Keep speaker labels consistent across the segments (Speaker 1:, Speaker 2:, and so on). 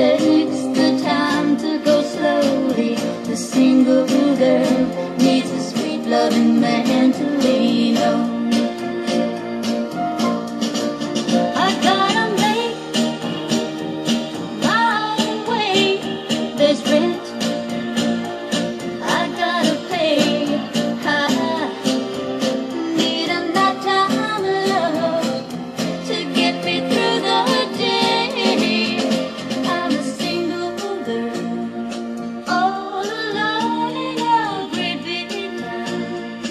Speaker 1: takes the time to go slowly. The single girl needs a sweet loving man to lean on. I gotta make my way. There's rent I gotta pay. I need a nighttime love to get me through the day. I'm a single girl, all alone in a great big town.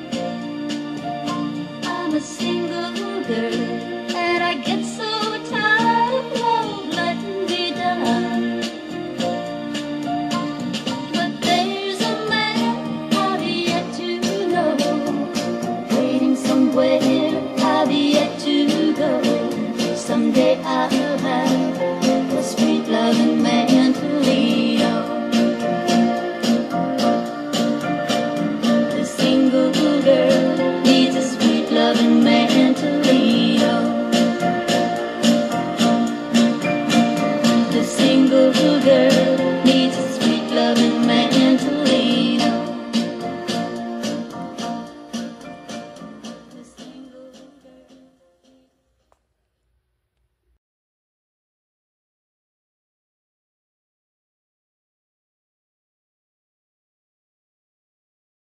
Speaker 1: I'm a single girl, and I get so tired of love letting me down. But there's a man I've yet to know, waiting somewhere I've yet to go. Someday I'll